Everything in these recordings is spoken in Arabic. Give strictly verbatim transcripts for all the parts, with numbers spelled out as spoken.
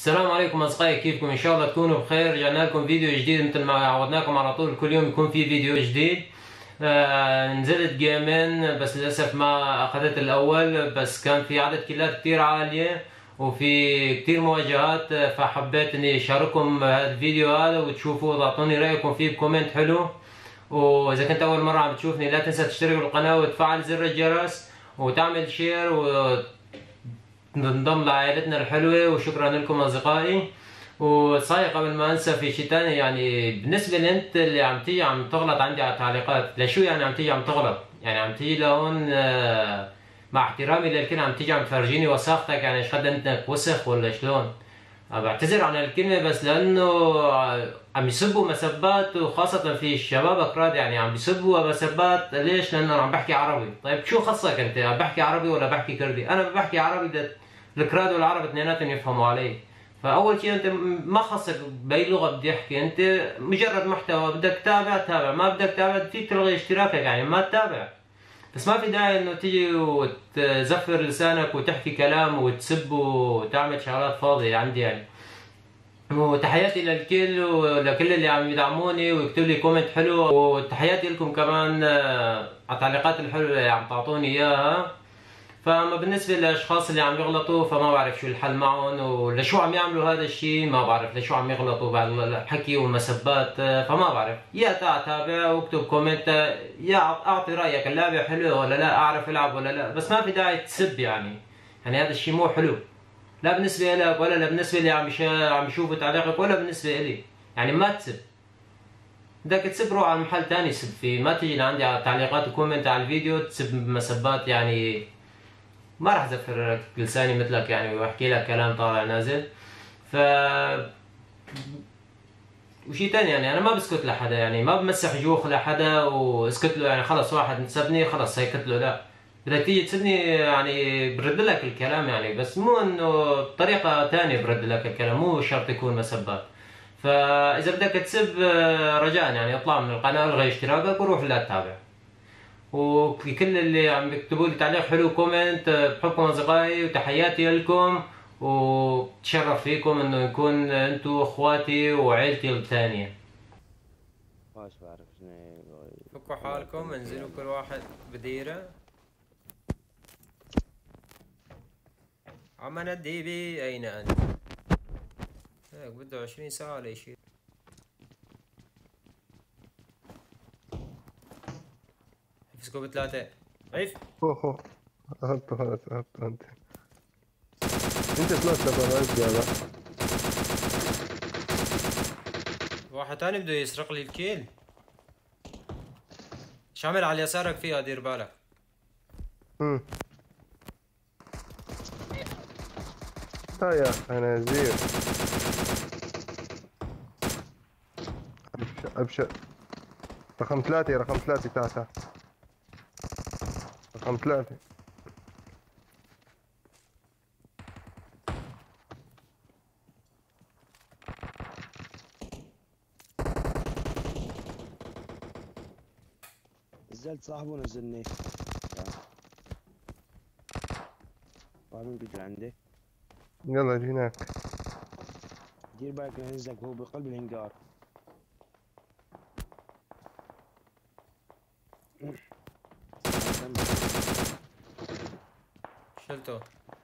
السلام عليكم اصدقائي، كيفكم؟ ان شاء الله تكونوا بخير. رجعنا لكم فيديو جديد مثل ما عودناكم على طول، كل يوم يكون في فيديو جديد. آه نزلت جيمين بس للاسف ما اخذت الاول، بس كان في عدد كيلات كتير عالية وفي كتير مواجهات، فحبيت اني اشارككم هذا الفيديو هذا وتشوفوا وتعطوني رايكم فيه بكومنت حلو. واذا كنت اول مرة عم تشوفني لا تنسى تشترك بالقناة وتفعل زر الجرس وتعمل شير و ننضم لعائلتنا الحلوة. وشكرا لكم أصدقائي. وصحيح قبل ما أنسى في شيء تاني، يعني بالنسبة لأنت اللي عم تيجي عم تغلط عندي على التعليقات، لشو يعني عم تيجي عم تغلط؟ يعني عم تيجي لهون آه، مع احترامي للكل عم تيجي عم تفرجيني وساختك، يعني ايش قد انك وسخ ولا شلون؟ بعتذر عن الكلمة بس لأنه عم يسبوا مسبات، وخاصة في الشباب أكراد يعني عم يسبوا مسبات. ليش؟ لأنه أنا عم بحكي عربي. طيب شو خصك أنت؟ عم بحكي عربي ولا بحكي كردي؟ أنا بحكي عربي، ده الكراد والعرب اثنيناتهم يفهموا علي. فأول شيء أنت ما خصك بأي لغة بدي أحكي، أنت مجرد محتوى بدك تتابع تابع، ما بدك تتابع فيك تلغي اشتراكك، يعني ما تتابع. بس ما في داعي انه تيجي وتزفر لسانك وتحكي كلام وتسب وتعمل شغلات فاضية عندي يعني. وتحياتي للكل ولكل اللي عم يدعموني ويكتب لي كومنت حلو، وتحياتي لكم كمان آه، على التعليقات الحلوة اللي عم تعطوني اياها. فما بالنسبة للأشخاص اللي عم يغلطوا فما بعرف شو الحل معهم ولشو عم يعملوا هذا الشيء، ما بعرف لشو عم يغلطوا بعد الحكي والمسبات. فما بعرف، يا تابع واكتب كومنت، يا أعطي رأيك، اللعبة حلوة ولا لا، أعرف ألعب ولا لا، بس ما في داعي تسب يعني. يعني هذا الشيء مو حلو، لا بالنسبة لك ولا لا بالنسبة اللي عم عم يشوفوا تعليقك ولا بالنسبة إلي. يعني ما تسب، بدك تسب روح على محل تاني سب فيه، ما تيجي لعندي على التعليقات وكومنت على الفيديو تسب مسبات. يعني ما راح ازفر لساني مثلك يعني واحكي لك كلام طالع نازل. ف وشي تاني، يعني انا ما بسكت لحدا، يعني ما بمسح جوخ لحدا واسكت له. يعني خلص واحد سبني خلص سيكت له، لا، بدك تيجي تسبني يعني برد لك الكلام يعني، بس مو انه بطريقة تانية برد لك الكلام، مو شرط يكون مسبات. فاذا بدك تسب رجاء يعني اطلع من القناة، الغي اشتراكك وروح لا تتابع. وكل اللي عم بيكتبوا لي تعليق حلو كومنت، بحبكم اصدقائي وتحياتي لكم، وتشرف فيكم انه يكون انتو اخواتي وعيلتي الثانية. ماش بعرف شنو. فكوا الله حالكم، يخليك انزلوا يا كل واحد بديرة. عم ندي بي اين انت؟ هيك بده عشرين ساعة ليشيل. حفظكوا بثلاثة. عيف. اوه، اخذته خلاص، اخذته انت. انت شلون تبغى يلا. واحد تاني بده يسرق لي الكيل. شامل على يسارك فيها، دير بالك. امم لا يا اخي نزير. ابشر ابشر. رقم ثلاثة، رقم ثلاثة، تعال تعال. رقم ثلاثة. نزلت صاحبه ونزلني. بعدين بيجي عندي. يلا جيناك. دير بالك ينزلك، هو بقلب الهنجار. شلته.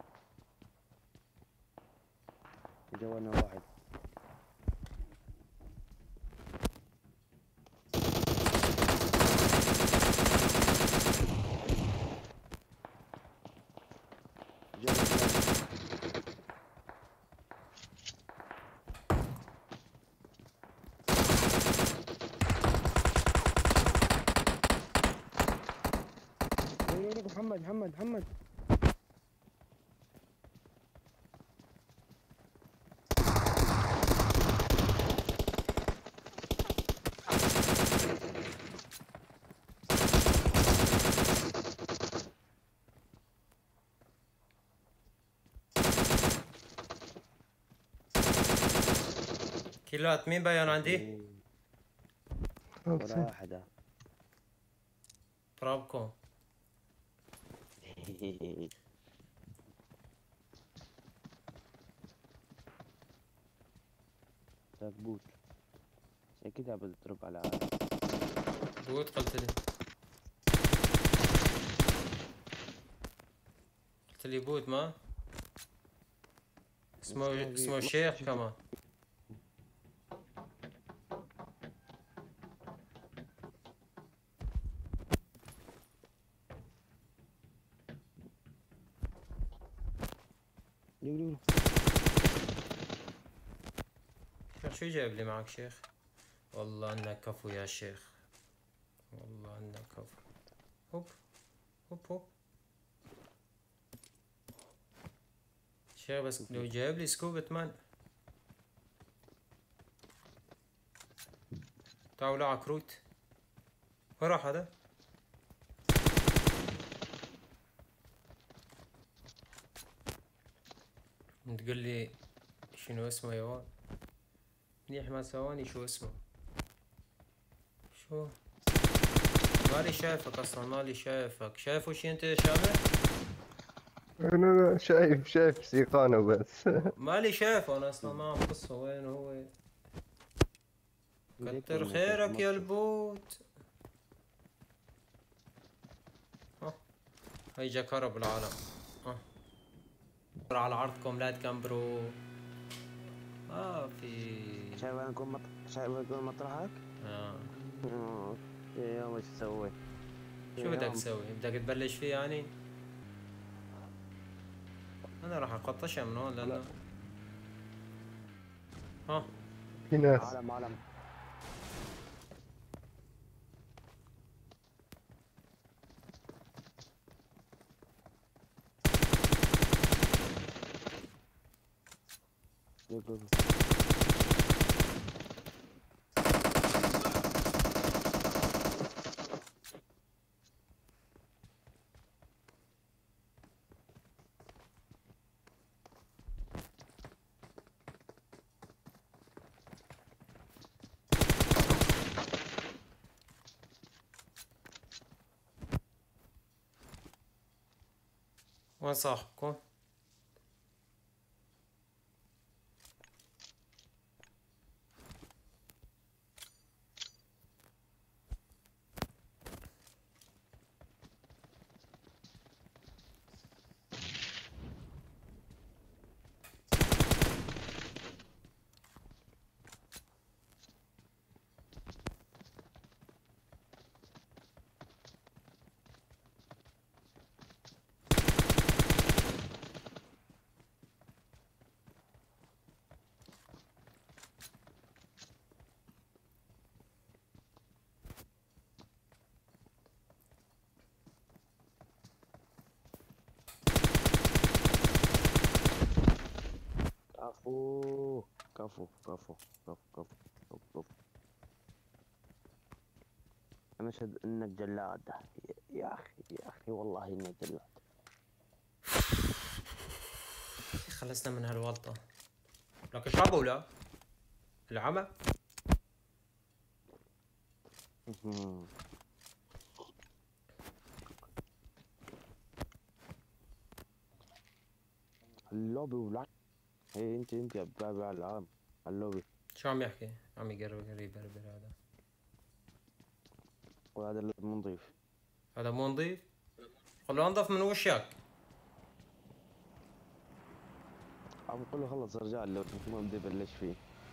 جوانا واحد. جوانا ثلاثة. وينك محمد محمد محمد. كيلات مين باين عندي؟ ولا واحدة. ترابكم. ذاك بوت. اكيد بتضرب على عالم. بوت قلت لي قلت لي بوت ما اسمه اسمه شيخ كمان. يقولوا شيخ شو جايب لي معك شيخ؟ والله انك كفو يا شيخ، والله انك كفو. هوب هوب هوب شيخ، بس لو جايب لي سكوب اتمنى. تعالوا على كروت. وين راح هذا؟ تقول لي شنو اسمه يا ولد؟ منيح ما سواني شو اسمه. شو مالي شايفك اصلا، مالي شايفك. شايف وش انت يا شامل؟ انا شايف شايف سيقانه بس. مالي شايفه انا اصلا، ما عم قصه وين هو. كتر خيرك يا البوت. ها هي جا كهرب العالم. ها على عرضكم لا تكمبروا. ما في. شايف انا اكون مط... شايف اكون مطرحك؟ آه. آه، يا يوم ايش تسوي؟ شو بدك تسوي؟ بدك تبلش فيه يعني؟ انا راح اقطشها من هون لانه ها في ناس. عالم عالم. يقولوا وين صاحبكم؟ كفو كفو كفو كفو كفو كفو كفو. انا اشهد انك جلاد يا اخي، يا اخي والله انك جلاد. خلصنا من هالورطة. لك ايش عبولا؟ العمى؟ اللوبي ولا هي انت انت بتابع العام اللوبي. شو عم يحكي؟ عم يقرب قريب بربر هذا. وهذا اللي نضيف. هذا مو نظيف؟ خلوه انظف من وشك. عم بقول له خلص رجال لو ما بدي ابلش فيه.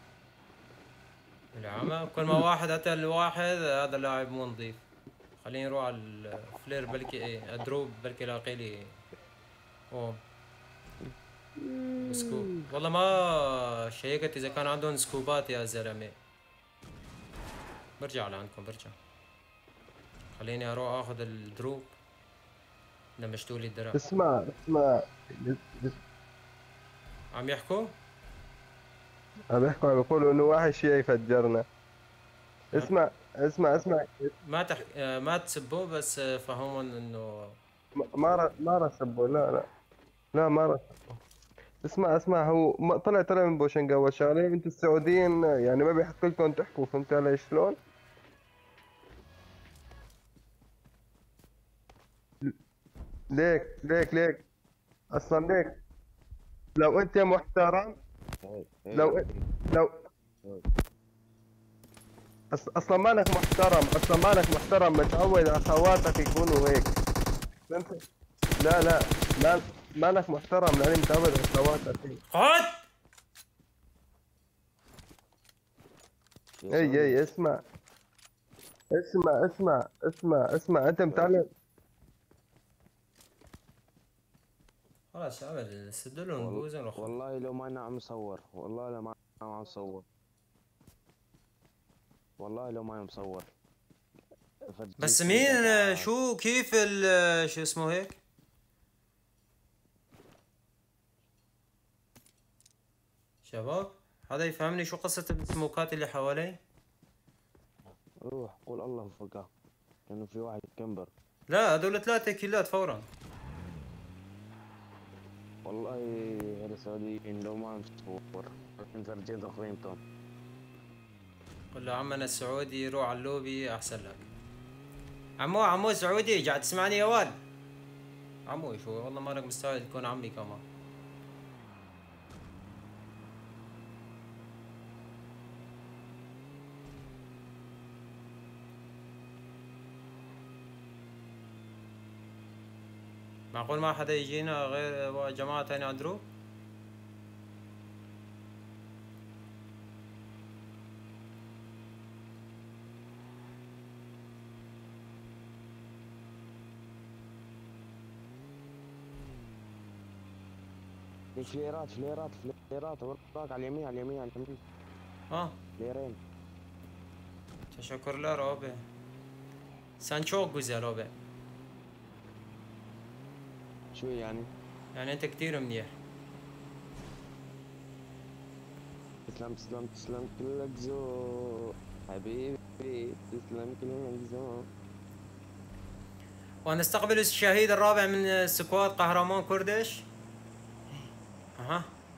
العمى كل ما واحد اتى الواحد هذا لاعب مو نظيف. خليني نروح على الفلير بلكي ايه ادروب بلكي لاقي لي. اوه سكوب. والله ما شيكت اذا كان عندهم سكوبات يا زلمه. برجع لعندكم برجع. خليني اروح اخذ الدروب. لمشتوا لي الدرع. اسمع اسمع عم يحكوا؟ عم يحكوا عم يقولوا انه واحد شيعي فجرنا. اسمع اسمع اسمع ما تح... ما تسبوه بس فهمهم انه ما ر... ما رسبوا. لا لا لا ما رسبوا. اسمع اسمع هو ما طلع طلع من بوشنقا اول شغله. انتوا السعوديين يعني ما بيحق لكم تحكوا، فهمت علي شلون؟ ليك ليك ليك اصلا ليك. لو انت محترم، لو لو أص... اصلا مانك محترم، اصلا مانك محترم، متعود اخواتك يكونوا هيك. فهمت؟ لا لا، ما مانك محترم لاني متعود اخواتك هيك. خد. يا اي سعودي اي اسمع اسمع اسمع اسمع اسمع، انت متعلم. خلاص شباب سدوا له وال... نبوز ونخرج. والله لو ما انا عم صور، والله لو ما انا عم صور، والله لو ما انا مصور. بس فجيت مين انت آه، تعال. شو كيف ال آه، شو اسمه هيك؟ شباب هذا يفهمني شو قصة السموكات اللي حوالي؟ روح قول الله فوقها، كانه في واحد كمبر. لا هذول ثلاثة كيلات فورا. والله يا السعوديين لو ما مصور انت رجعت اخوينتهم. قل له عمنا السعودي روح على اللوبي احسن لك. عمو عمو سعودي قاعد تسمعني يا ولد؟ عمو شو والله مالك مستعد تكون عمي كمان. معقول ما حدا يجينا غير جماعة تاني على الدروب؟ فليرات فليرات فليرات وراك على اليمين على اليمين على اليمين. اه فليرين. تشكر روبي. سانشو جوزا روبي. شو يعني؟ يعني انت كتير منيح. تسلم تسلم تسلم كلك ذوق حبيبي، تسلم كلك ذوق. ونستقبل الشهيد الرابع من سكواد قهرمان كردش. اها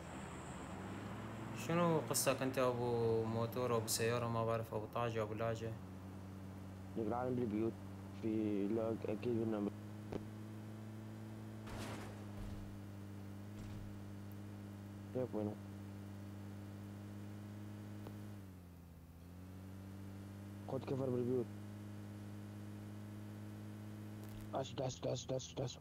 شنو قصتك انت ابو موتور ابو سيارة ما بعرف ابو طاجة ابو لاجة؟ نقرا العالم بالبيوت في لا اكيد انه كيف وينه؟ خد كفر بالبيوت. اسد اسد اسد اسد اسد.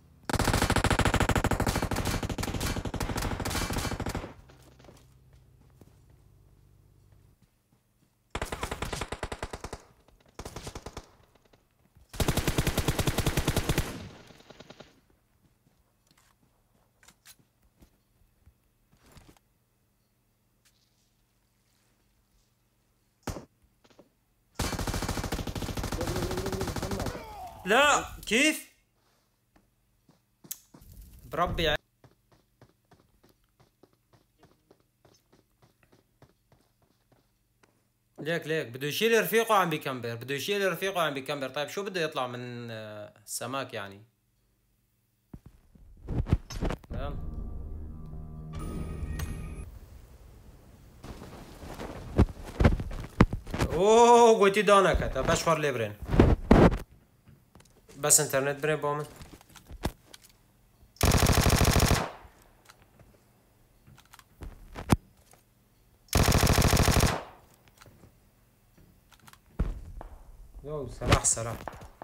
لا كيف؟ بربي ع- ليك ليك بده يشيل رفيقه عم بيكمبر، بده يشيل رفيقه عم بيكمبر. طيب شو بده يطلع من آه، السماك يعني؟ يلا اوه قوتي دونك هتا بشفر لي برين بس انترنت برين بومن. يو سلاح سلاح.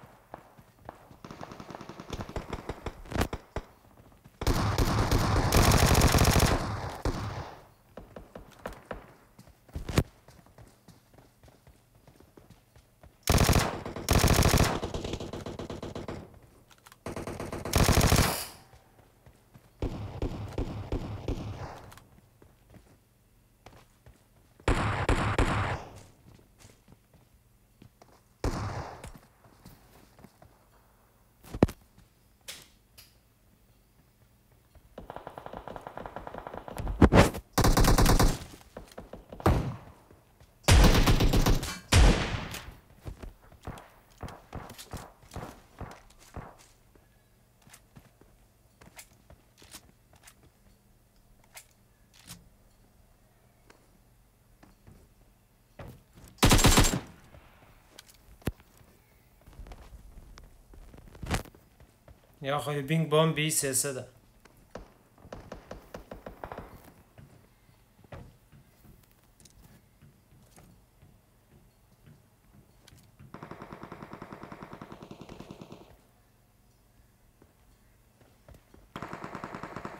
يا اخي بينج بوم بيس يا سدا.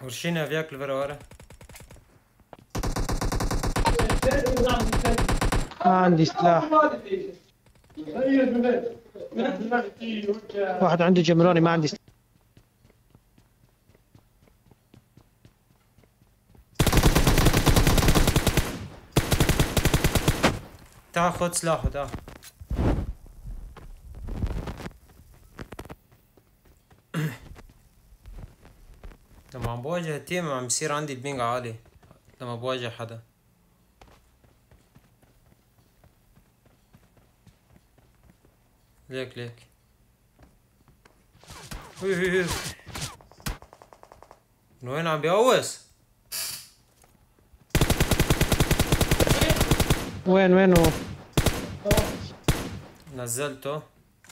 ورشينا فيك لورا ورا. ما عندي سلاح. واحد عنده جمراني ما عندي سلاح. تعال خذ سلاحه تعال. لما عم بواجه التيم عم بصير عندي البينج عالي لما بواجه حدا. ليك ليك هي هي هي. من وين عم بيقوس؟ وين وين هو؟ نزلته.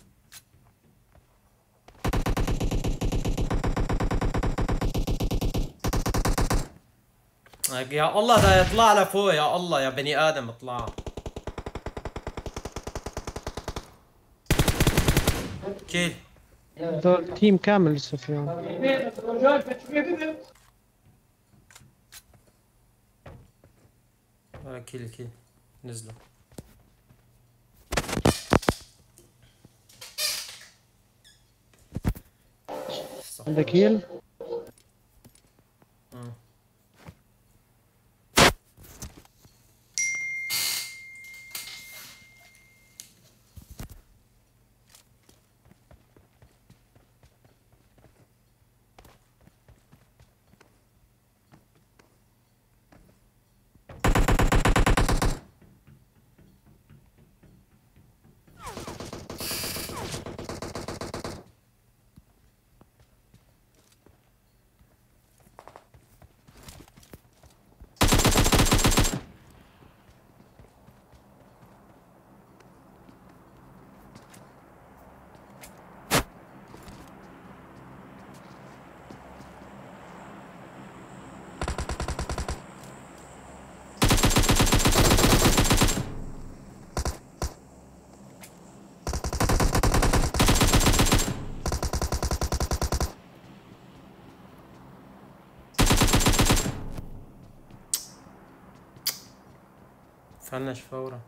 يا الله ده يطلع لفوق، يا الله يا بني ادم اطلع. كيل دول تيم كامل لسه فيهم. آه كيل كيل نزلوا. عندك هيل؟ مم. فنش فورا.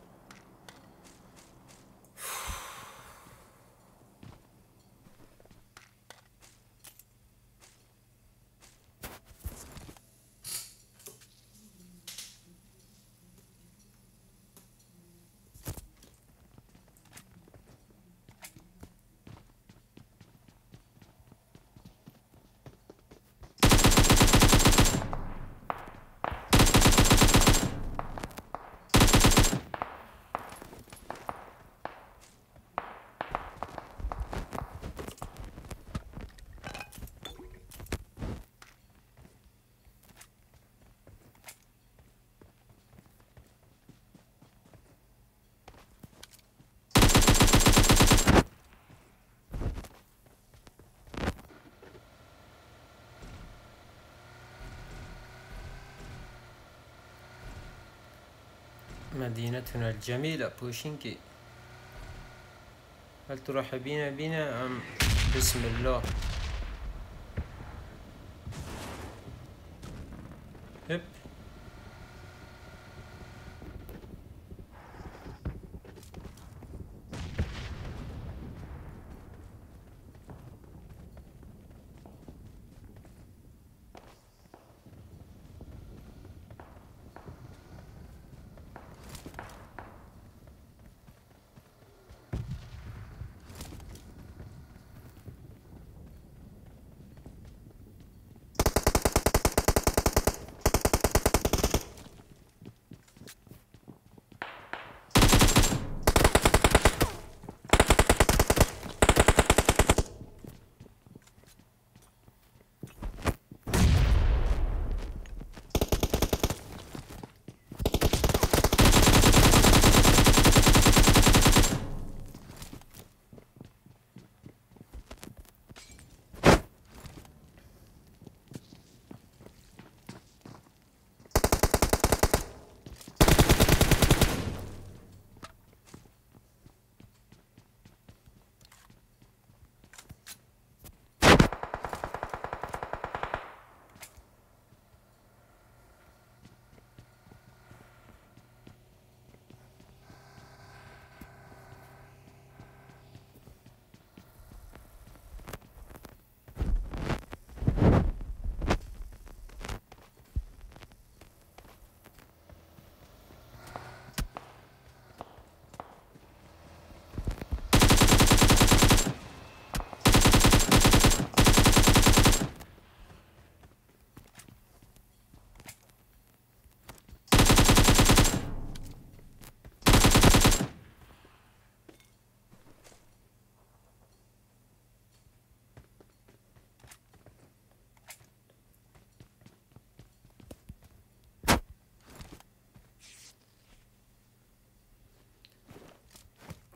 مدينتنا الجميلة بوشينكي. هل ترحبين بنا أم بسم الله؟ هب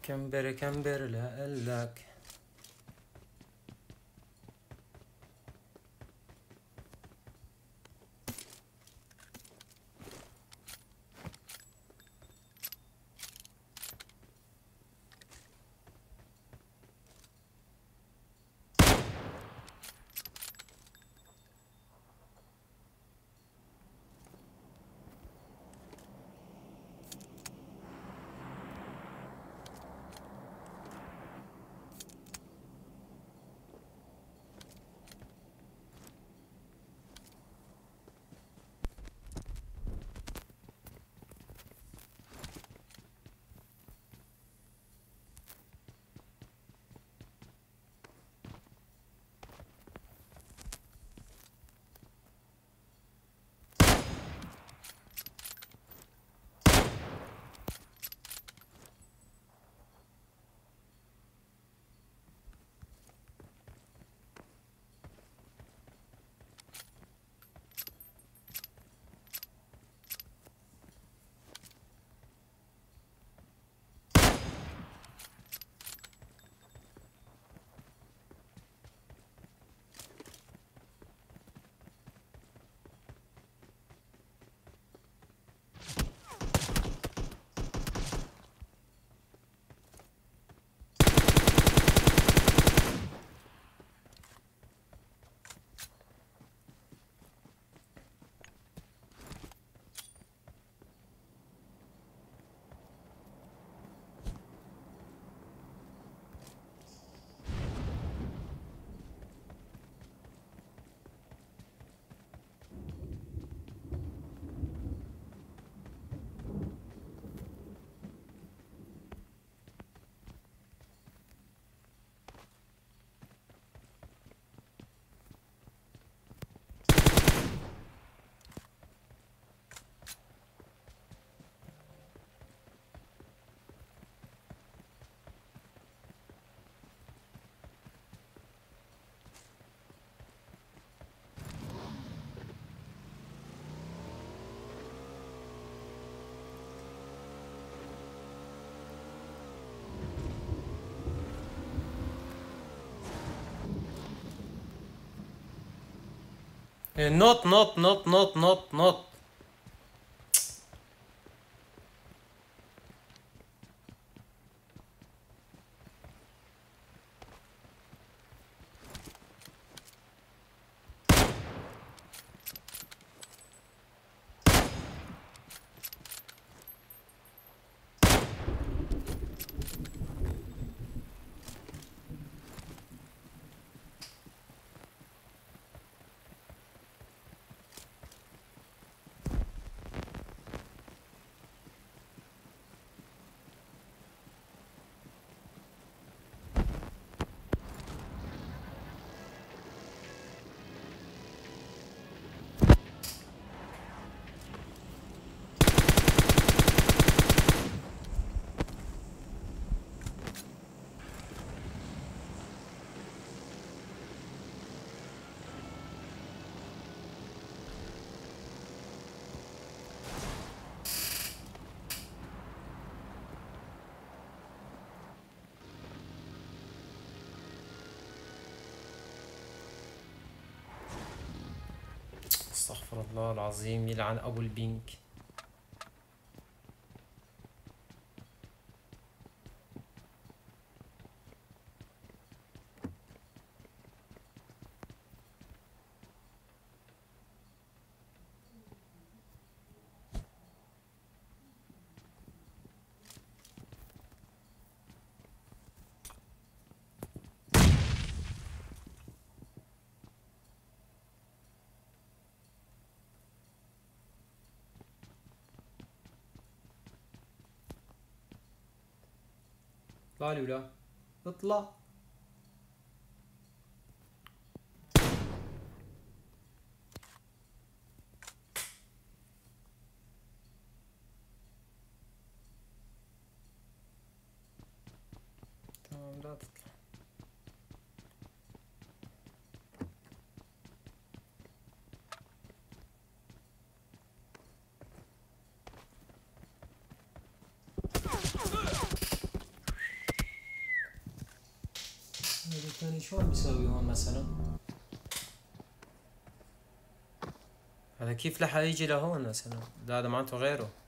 كمبر كمبر لا قلك. نوت نوت نوت نوت نوت نوت. استغفر الله العظيم، يلعن ابو البنك. اطلع لي ولا اطلع. تمام لا تطلع. الثاني شو عم بيساوي هون مثلا؟ هذا كيف لحق يجي لهون مثلا؟ لا هذا معناته غيره.